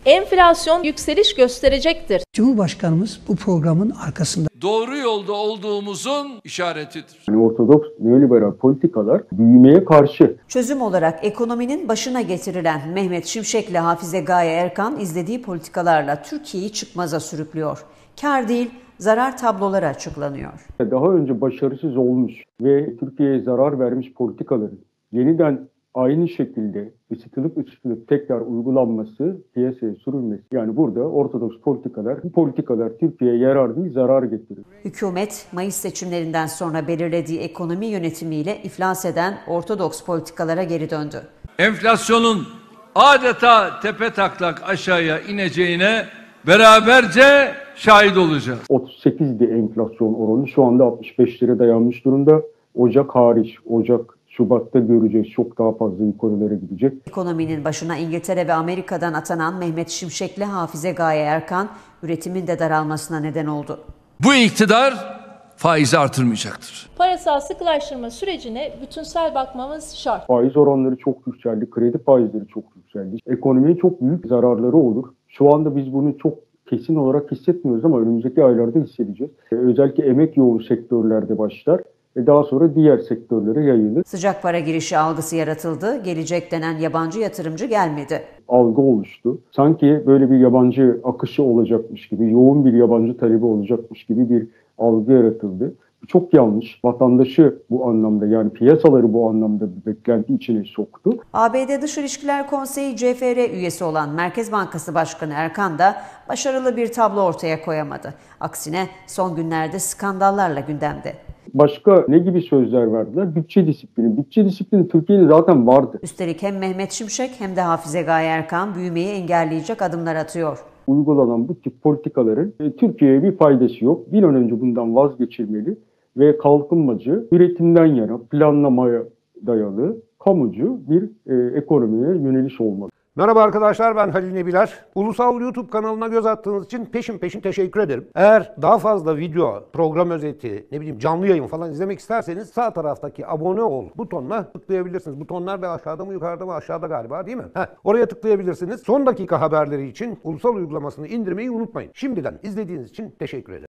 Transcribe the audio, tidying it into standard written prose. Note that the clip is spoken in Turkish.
Enflasyon yükseliş gösterecektir. Cumhurbaşkanımız bu programın arkasında. Doğru yolda olduğumuzun işaretidir. Ortodoks neoliberal politikalar büyümeye karşı. Çözüm olarak ekonominin başına getirilen Mehmet Şimşek'le Hafize Gaye Erkan izlediği politikalarla Türkiye'yi çıkmaza sürüklüyor. Kâr değil, zarar tabloları açıklanıyor. Daha önce başarısız olmuş ve Türkiye'ye zarar vermiş politikaların yeniden aynı şekilde ısıtılıp tekrar uygulanması, piyasaya sürülmesi. Yani burada ortodoks politikalar, bu politikalar Türkiye'ye yarar değil, zarar getirir. Hükümet, Mayıs seçimlerinden sonra belirlediği ekonomi yönetimiyle iflas eden ortodoks politikalara geri döndü. Enflasyonun adeta tepetaklak aşağıya ineceğine beraberce şahit olacağız. 38'di enflasyon oranı, şu anda 65'lere dayanmış durumda. Ocak hariç, Şubat'ta göreceğiz, çok daha fazla yukarılara gidecek. Ekonominin başına İngiltere ve Amerika'dan atanan Mehmet Şimşek'le Hafize Gaye Erkan, üretimin de daralmasına neden oldu. Bu iktidar faizi artırmayacaktır. Parasal sıkılaştırma sürecine bütünsel bakmamız şart. Faiz oranları çok yükseldi, kredi faizleri çok yükseldi. Ekonomiye çok büyük zararları olur. Şu anda biz bunu çok kesin olarak hissetmiyoruz ama önümüzdeki aylarda hissedeceğiz. Özellikle emek yoğun sektörlerde başlar ve daha sonra diğer sektörlere yayılır. Sıcak para girişi algısı yaratıldı, gelecek denen yabancı yatırımcı gelmedi. Algı oluştu. Sanki böyle bir yabancı akışı olacakmış gibi, yoğun bir yabancı talebi olacakmış gibi bir algı yaratıldı. Bu çok yanlış. Vatandaşı bu anlamda, yani piyasaları bu anlamda bir beklenti içine soktu. ABD Dış İlişkiler Konseyi CFR üyesi olan Merkez Bankası Başkanı Erkan da başarılı bir tablo ortaya koyamadı. Aksine son günlerde skandallarla gündemde. Başka ne gibi sözler verdiler? Bütçe disiplini. Bütçe disiplini Türkiye'nin zaten vardı. Üstelik hem Mehmet Şimşek hem de Hafize Gaye Erkan büyümeyi engelleyecek adımlar atıyor. Uygulanan bu tip politikaların Türkiye'ye bir faydası yok. Bir an önce bundan vazgeçilmeli ve kalkınmacı, üretimden yana, planlamaya dayalı, kamucu bir ekonomiye yöneliş olmalı. Merhaba arkadaşlar, ben Halil Nebiler. Ulusal YouTube kanalına göz attığınız için peşin teşekkür ederim. Eğer daha fazla video, program özeti, canlı yayın falan izlemek isterseniz sağ taraftaki abone ol butonuna tıklayabilirsiniz. Butonlar da aşağıda mı yukarıda mı? Aşağıda galiba, değil mi? Oraya tıklayabilirsiniz. Son dakika haberleri için Ulusal uygulamasını indirmeyi unutmayın. Şimdiden izlediğiniz için teşekkür ederim.